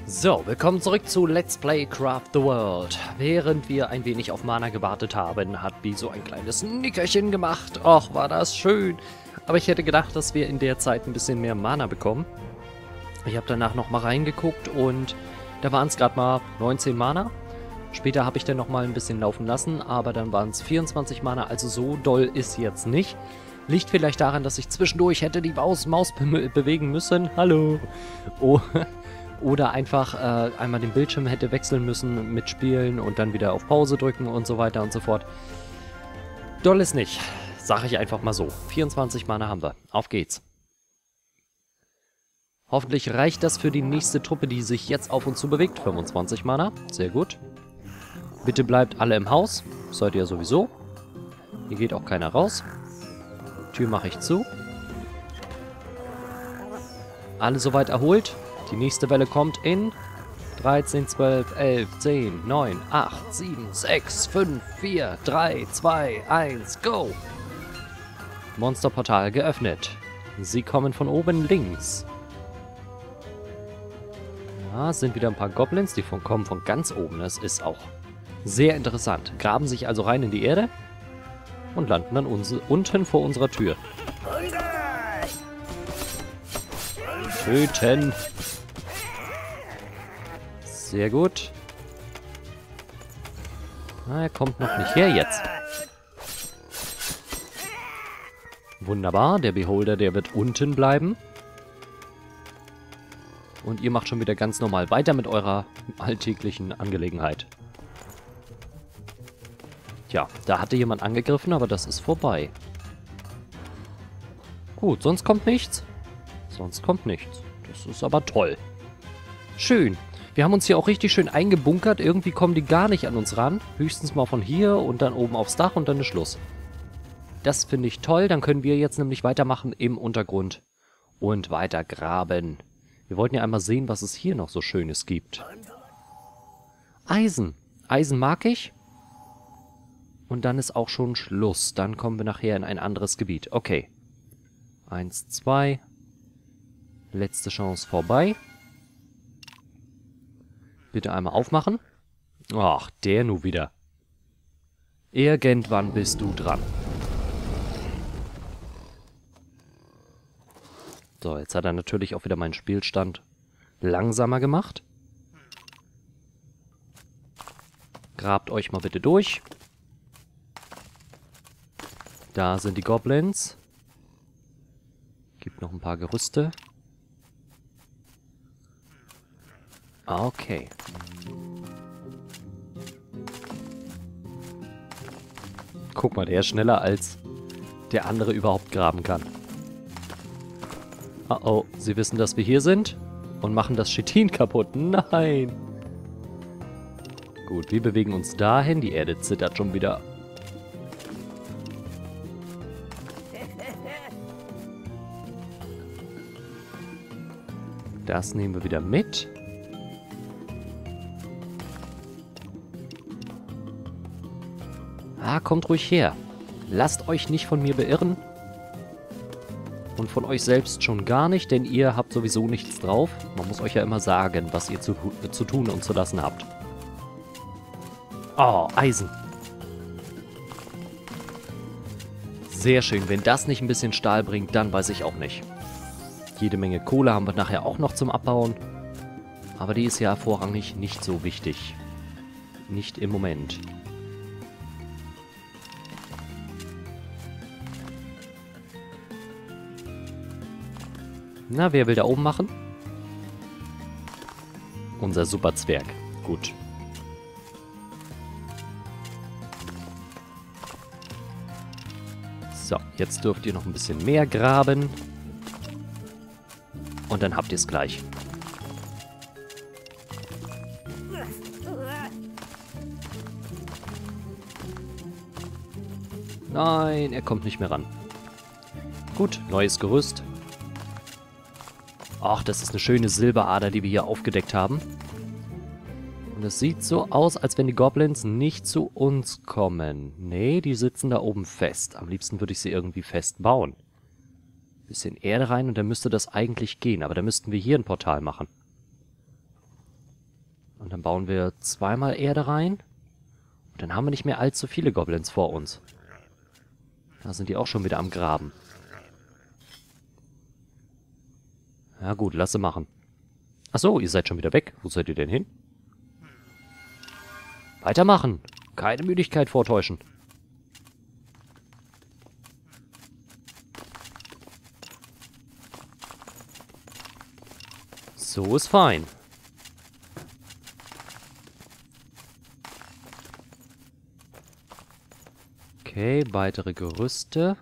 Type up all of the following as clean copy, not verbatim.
So, willkommen zurück zu Let's Play Craft the World. Während wir ein wenig auf Mana gewartet haben, hat Bi so ein kleines Nickerchen gemacht. Och, war das schön. Aber ich hätte gedacht, dass wir in der Zeit ein bisschen mehr Mana bekommen. Ich habe danach nochmal reingeguckt und da waren es gerade mal 19 Mana. Später habe ich dann nochmal ein bisschen laufen lassen, aber dann waren es 24 Mana, also so doll ist jetzt nicht. Liegt vielleicht daran, dass ich zwischendurch hätte die Maus bewegen müssen. Hallo. Oh. Oder einfach einmal den Bildschirm hätte wechseln müssen, mitspielen und dann wieder auf Pause drücken und so weiter und so fort. Doll ist nicht, sage ich einfach mal so. 24 Mana haben wir. Auf geht's. Hoffentlich reicht das für die nächste Truppe, die sich jetzt auf uns zu bewegt. 25 Mana, sehr gut. Bitte bleibt alle im Haus, seid ihr sowieso. Hier geht auch keiner raus. Tür mache ich zu. Alle soweit erholt. Die nächste Welle kommt in 13, 12, 11, 10, 9, 8, 7, 6, 5, 4, 3, 2, 1, go! Monsterportal geöffnet. Sie kommen von oben links. Ja, es sind wieder ein paar Goblins, die kommen von ganz oben. Das ist auch sehr interessant. Graben sich also rein in die Erde und landen dann unten vor unserer Tür. Töten! Sehr gut. Na, er kommt noch nicht her jetzt. Wunderbar, der Beholder, der wird unten bleiben. Und ihr macht schon wieder ganz normal weiter mit eurer alltäglichen Angelegenheit. Tja, da hatte jemand angegriffen, aber das ist vorbei. Gut, sonst kommt nichts. Sonst kommt nichts. Das ist aber toll. Schön. Wir haben uns hier auch richtig schön eingebunkert. Irgendwie kommen die gar nicht an uns ran. Höchstens mal von hier und dann oben aufs Dach und dann ist Schluss. Das finde ich toll. Dann können wir jetzt nämlich weitermachen im Untergrund und weiter graben. Wir wollten ja einmal sehen, was es hier noch so Schönes gibt. Eisen. Eisen mag ich. Und dann ist auch schon Schluss. Dann kommen wir nachher in ein anderes Gebiet. Okay. 1, 2. Letzte Chance vorbei. Bitte einmal aufmachen. Ach, der nu wieder. Irgendwann bist du dran. So, jetzt hat er natürlich auch wieder meinen Spielstand langsamer gemacht. Grabt euch mal bitte durch. Da sind die Goblins. Gibt noch ein paar Gerüste. Okay. Guck mal, der ist schneller als der andere überhaupt graben kann. Oh oh, sie wissen, dass wir hier sind und machen das Chitin kaputt. Nein! Gut, wir bewegen uns dahin. Die Erde zittert schon wieder. Das nehmen wir wieder mit. Ah, kommt ruhig her. Lasst euch nicht von mir beirren. Und von euch selbst schon gar nicht, denn ihr habt sowieso nichts drauf. Man muss euch ja immer sagen, was ihr zu tun und zu lassen habt. Oh, Eisen. Sehr schön. Wenn das nicht ein bisschen Stahl bringt, dann weiß ich auch nicht. Jede Menge Kohle haben wir nachher auch noch zum Abbauen. Aber die ist ja vorrangig nicht so wichtig. Nicht im Moment. Na, wer will da oben machen? Unser Superzwerg. Gut. So, jetzt dürft ihr noch ein bisschen mehr graben. Und dann habt ihr es gleich. Nein, er kommt nicht mehr ran. Gut, neues Gerüst. Ach, das ist eine schöne Silberader, die wir hier aufgedeckt haben. Und es sieht so aus, als wenn die Goblins nicht zu uns kommen. Nee, die sitzen da oben fest. Am liebsten würde ich sie irgendwie fest bauen. Bisschen Erde rein und dann müsste das eigentlich gehen. Aber da müssten wir hier ein Portal machen. Und dann bauen wir zweimal Erde rein. Und dann haben wir nicht mehr allzu viele Goblins vor uns. Da sind die auch schon wieder am Graben. Ja gut, lass sie machen. Achso, ihr seid schon wieder weg. Wo seid ihr denn hin? Weitermachen. Keine Müdigkeit vortäuschen. So ist fein. Okay, weitere Gerüste.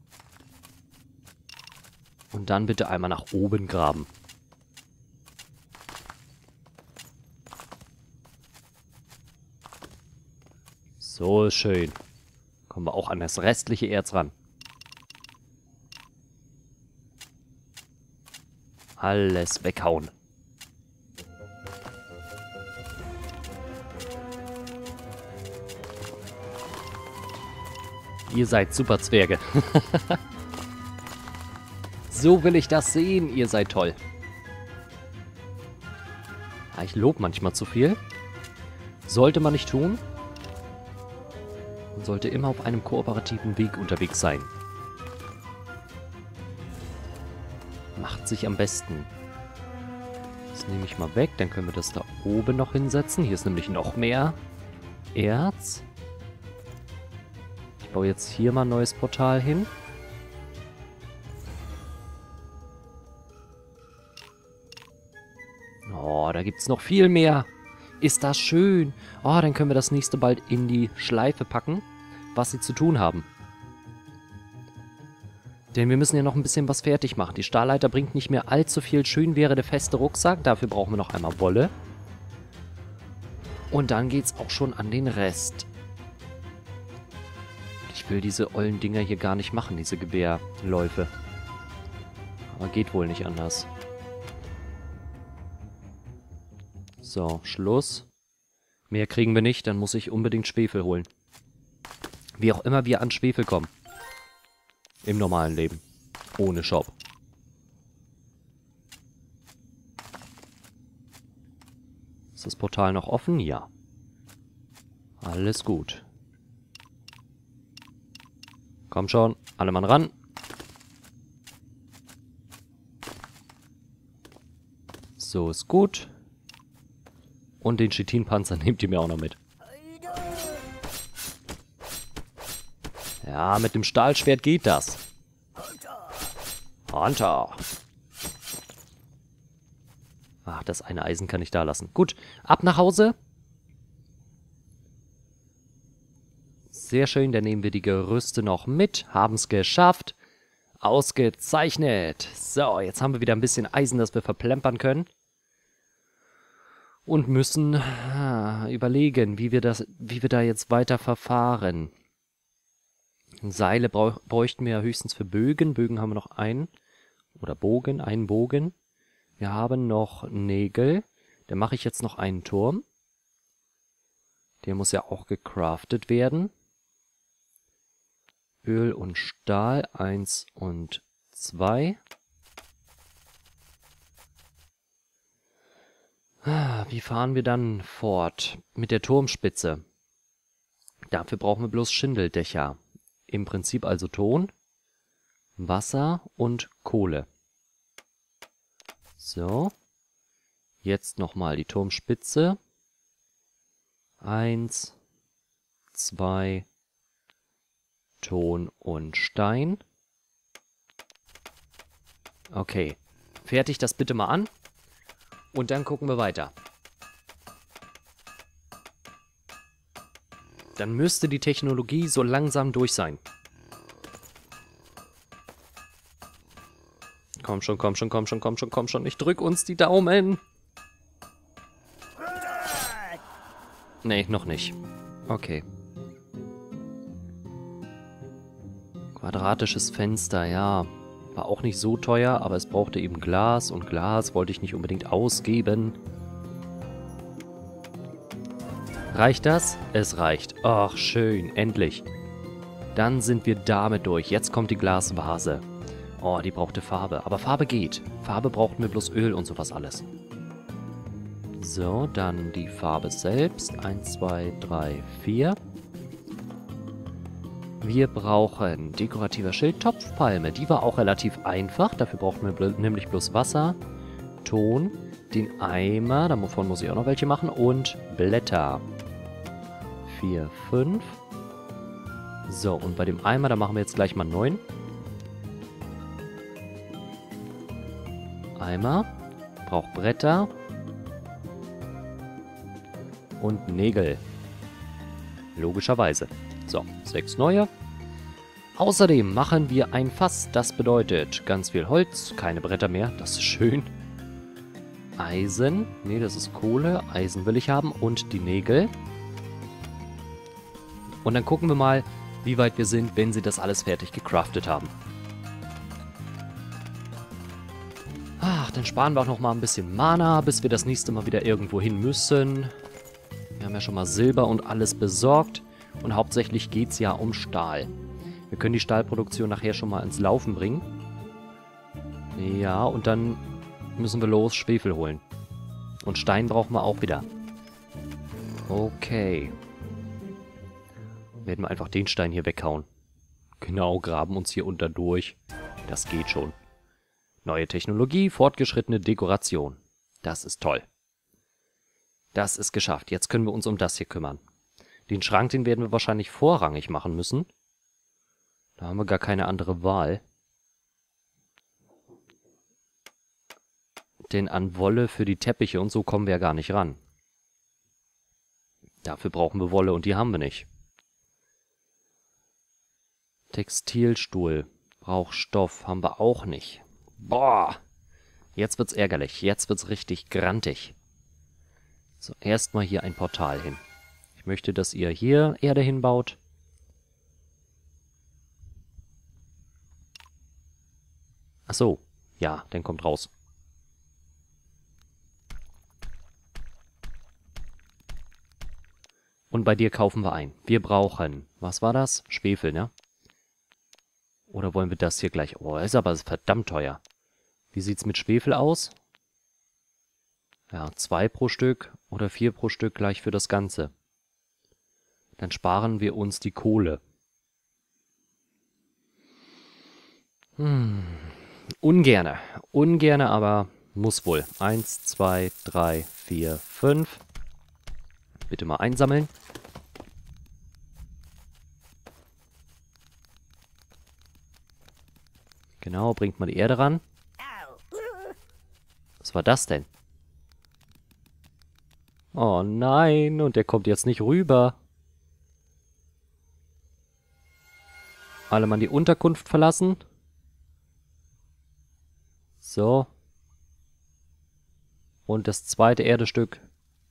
Und dann bitte einmal nach oben graben. So ist schön. Kommen wir auch an das restliche Erz ran. Alles weghauen. Ihr seid super Zwerge. So will ich das sehen. Ihr seid toll. Ja, ich lobe manchmal zu viel. Sollte man nicht tun. Man sollte immer auf einem kooperativen Weg unterwegs sein. Macht sich am besten. Das nehme ich mal weg. Dann können wir das da oben noch hinsetzen. Hier ist nämlich noch mehr Erz. Ich baue jetzt hier mal ein neues Portal hin. Oh, da gibt es noch viel mehr. Ist das schön. Oh, dann können wir das nächste bald in die Schleife packen, was sie zu tun haben. Denn wir müssen ja noch ein bisschen was fertig machen. Die Stahlleiter bringt nicht mehr allzu viel. Schön wäre der feste Rucksack. Dafür brauchen wir noch einmal Wolle. Und dann geht's auch schon an den Rest. Ich will diese ollen Dinger hier gar nicht machen, diese Gewehrläufe. Aber geht wohl nicht anders. So, Schluss. Mehr kriegen wir nicht, dann muss ich unbedingt Schwefel holen. Wie auch immer wir an Schwefel kommen. Im normalen Leben. Ohne Shop. Ist das Portal noch offen? Ja. Alles gut. Komm schon, alle Mann ran. So ist gut. Und den Chitinpanzer nehmt ihr mir auch noch mit. Ja, mit dem Stahlschwert geht das. Hunter. Ach, das eine Eisen kann ich da lassen. Gut, ab nach Hause. Sehr schön, dann nehmen wir die Gerüste noch mit. Haben es geschafft. Ausgezeichnet. So, jetzt haben wir wieder ein bisschen Eisen, das wir verplempern können. Und müssen überlegen, wie wir da jetzt weiter verfahren. Seile bräuchten wir ja höchstens für Bögen. Bögen haben wir noch einen. Oder Bogen, einen Bogen. Wir haben noch Nägel. Da mache ich jetzt noch einen Turm. Der muss ja auch gecraftet werden. Öl und Stahl 1 und 2. Wie fahren wir dann fort? Mit der Turmspitze. Dafür brauchen wir bloß Schindeldächer. Im Prinzip also Ton, Wasser und Kohle. So. Jetzt nochmal die Turmspitze. 1, 2, Ton und Stein. Okay. Fertig das bitte mal an. Und dann gucken wir weiter. Dann müsste die Technologie so langsam durch sein. Komm schon, komm schon, komm schon, komm schon, komm schon. Ich drück uns die Daumen. Nee, noch nicht. Okay. Quadratisches Fenster, ja. War auch nicht so teuer, aber es brauchte eben Glas. Und Glas wollte ich nicht unbedingt ausgeben. Reicht das? Es reicht. Ach, schön. Endlich. Dann sind wir damit durch. Jetzt kommt die Glasvase. Oh, die brauchte Farbe. Aber Farbe geht. Farbe brauchten wir bloß Öl und sowas alles. So, dann die Farbe selbst. 1, 2, 3, 4. Wir brauchen dekorativer Schild, Topfpalme. Die war auch relativ einfach. Dafür braucht man nämlich bloß Wasser, Ton, den Eimer. Davon muss ich auch noch welche machen. Und Blätter. 4, 5. So, und bei dem Eimer, da machen wir jetzt gleich mal 9. Eimer. Braucht Bretter. Und Nägel. Logischerweise. So, 6 neue. Außerdem machen wir ein Fass. Das bedeutet ganz viel Holz, keine Bretter mehr. Das ist schön. Eisen. Nee, das ist Kohle. Eisen will ich haben. Und die Nägel. Und dann gucken wir mal, wie weit wir sind, wenn sie das alles fertig gecraftet haben. Ach, dann sparen wir auch noch mal ein bisschen Mana, bis wir das nächste Mal wieder irgendwo hin müssen. Wir haben ja schon mal Silber und alles besorgt. Und hauptsächlich geht es ja um Stahl. Wir können die Stahlproduktion nachher schon mal ins Laufen bringen. Ja, und dann müssen wir los Schwefel holen. Und Stein brauchen wir auch wieder. Okay. Werden wir einfach den Stein hier weghauen. Genau, graben uns hier unter durch. Das geht schon. Neue Technologie, fortgeschrittene Dekoration. Das ist toll. Das ist geschafft. Jetzt können wir uns um das hier kümmern. Den Schrank, den werden wir wahrscheinlich vorrangig machen müssen. Da haben wir gar keine andere Wahl. Denn an Wolle für die Teppiche und so kommen wir ja gar nicht ran. Dafür brauchen wir Wolle und die haben wir nicht. Textilstuhl. Braucht Stoff. Haben wir auch nicht. Boah. Jetzt wird's ärgerlich. Jetzt wird's richtig grantig. So, erstmal hier ein Portal hin. Ich möchte, dass ihr hier Erde hinbaut. Ach so. Ja, dann kommt raus. Und bei dir kaufen wir ein. Wir brauchen, was war das? Schwefel, ne? Oder wollen wir das hier gleich? Oh, ist aber verdammt teuer. Wie sieht's mit Schwefel aus? Ja, 2 pro Stück oder 4 pro Stück gleich für das Ganze. Dann sparen wir uns die Kohle. Ungerne. Ungerne, aber muss wohl. 1, 2, 3, 4, 5. Bitte mal einsammeln. Genau, bringt mal die Erde ran. Was war das denn? Oh nein, und der kommt jetzt nicht rüber. Alle Mann die Unterkunft verlassen. So. Und das zweite Erdestück.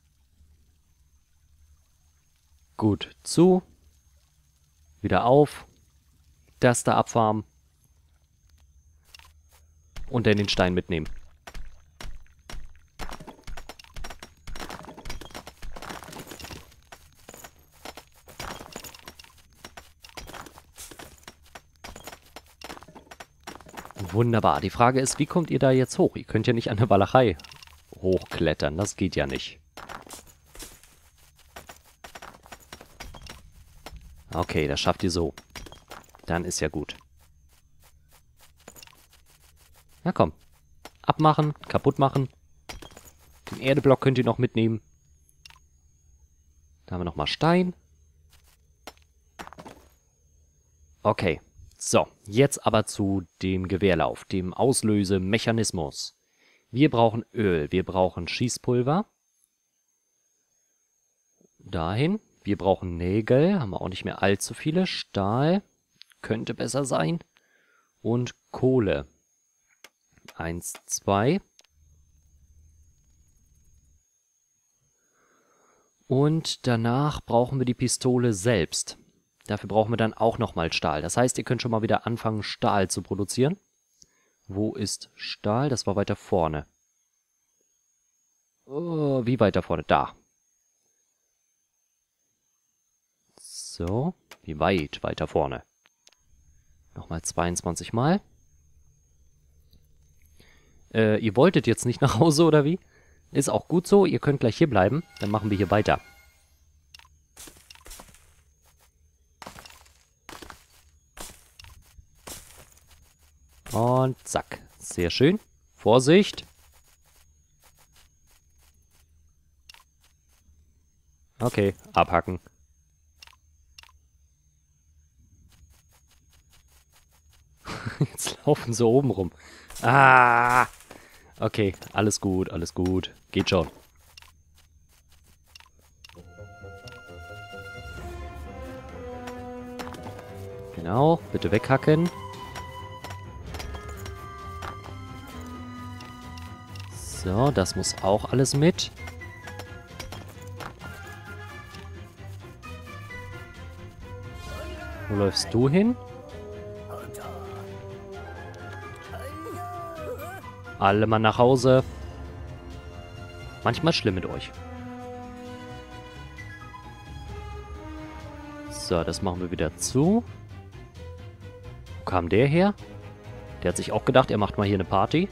Gut, zu. Wieder auf. Das da abfarmen. Und dann den Stein mitnehmen. Wunderbar. Die Frage ist, wie kommt ihr da jetzt hoch? Ihr könnt ja nicht an der Walachei hochklettern. Das geht ja nicht. Okay, das schafft ihr so. Dann ist ja gut. Na komm. Abmachen, kaputt machen. Den Erdeblock könnt ihr noch mitnehmen. Da haben wir nochmal Stein. Okay. So, jetzt aber zu dem Gewehrlauf, dem Auslösemechanismus. Wir brauchen Öl, wir brauchen Schießpulver. Dahin. Wir brauchen Nägel, haben wir auch nicht mehr allzu viele. Stahl, könnte besser sein. Und Kohle. 1, 2. Und danach brauchen wir die Pistole selbst. Dafür brauchen wir dann auch nochmal Stahl. Das heißt, ihr könnt schon mal wieder anfangen, Stahl zu produzieren. Wo ist Stahl? Das war weiter vorne. Oh, wie weiter vorne? Da. So, wie weit weiter vorne? Nochmal 22 Mal. Ihr wolltet jetzt nicht nach Hause, oder wie? Ist auch gut so, ihr könnt gleich hier bleiben. Dann machen wir hier weiter. Und zack. Sehr schön. Vorsicht. Okay, abhacken. Jetzt laufen sie oben rum. Ah! Okay, alles gut, alles gut. Geht schon. Genau, bitte weghacken. So, das muss auch alles mit. Wo läufst du hin? Alle mal nach Hause. Manchmal schlimm mit euch. So, das machen wir wieder zu. Wo kam der her? Der hat sich auch gedacht, er macht mal hier eine Party.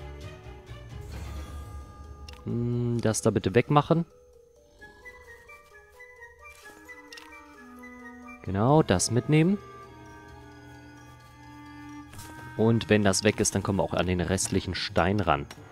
Das da bitte wegmachen. Genau, das mitnehmen. Und wenn das weg ist, dann kommen wir auch an den restlichen Stein ran.